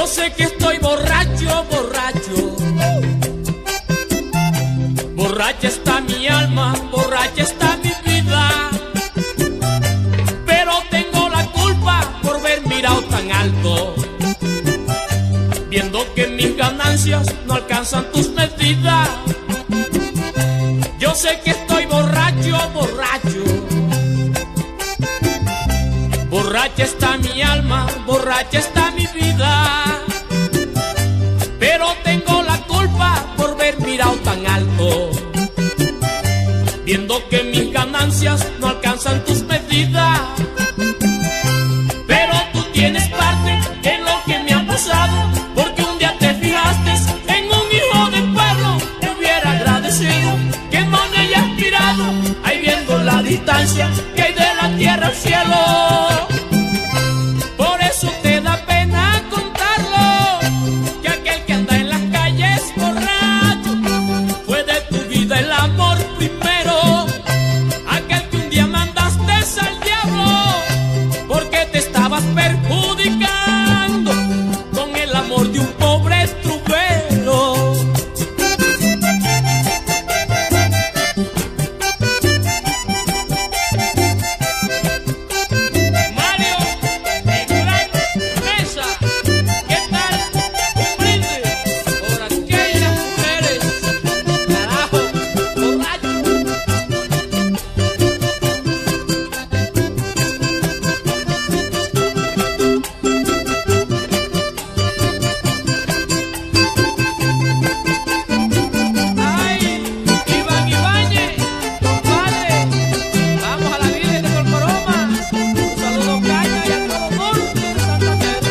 Yo sé que estoy borracho, borracho. Borracha está mi alma, borracha está mi vida. Pero tengo la culpa por haber mirado tan alto, viendo que mis ganancias no alcanzan tus medidas. Yo sé que estoy borracho, borracho. Borracha está mi alma, borracha está mi vida. Pero tengo la culpa por haber mirado tan alto, viendo que mis ganancias no alcanzan tus medidas. Pero tú tienes parte en lo que me ha pasado, porque un día te fijaste en un hijo del pueblo. Te hubiera agradecido que no me hayas mirado, ahí viendo la distancia que hay de la tierra al cielo. Por eso te da pena contarlo, que aquel que anda en las calles borracho fue de tu vida el amor primero. Aquel que un día mandaste al diablo porque te estabas perjudicando con el amor de un pobre trubero. Mario, en gran mesa, ¿qué tal? Un brindis por aquellas mujeres, carajo, borracho. Ay, Iván Ibáñez, compadre, vamos a la Virgen de Corcoroma. Un saludo caña y a todo mundo de Santander.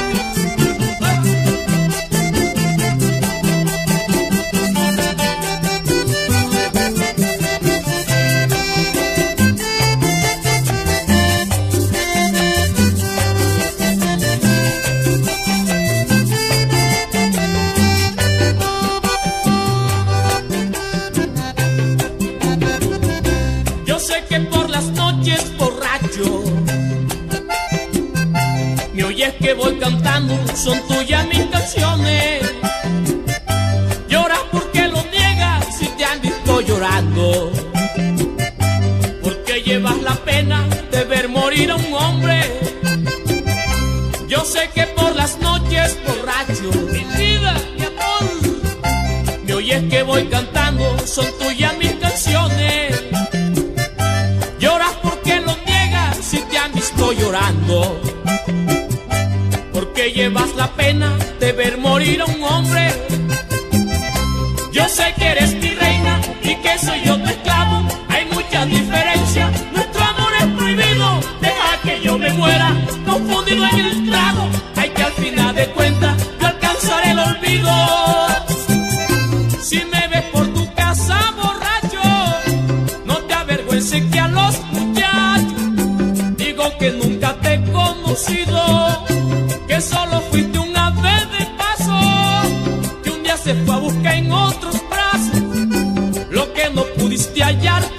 Yo sé que por las noches borracho me oyes que voy cantando, son tuyas mis canciones. Lloras porque lo niegas si te han visto llorando, porque llevas la pena de ver morir a un hombre. Yo sé que por las noches borracho, mi vida, mi amor, me oyes que voy cantando, son tuyas mis canciones. Lloras porque lo niegas si te han visto llorando, porque llevas la pena de ver morir a un hombre. Yo sé que eres mi reina y que soy yo tu esclavo. Hay mucha diferencia, nuestro amor es prohibido. Deja que yo me muera confundido en el trago. Hay que al final de cuentas yo alcanzaré el olvido. Si me ves por tu casa borracho, no te avergüences que a los muchachos digo que nunca te he conocido, que solo fuiste una vez de paso, que un día se fue a buscar en otros brazos lo que no pudiste hallar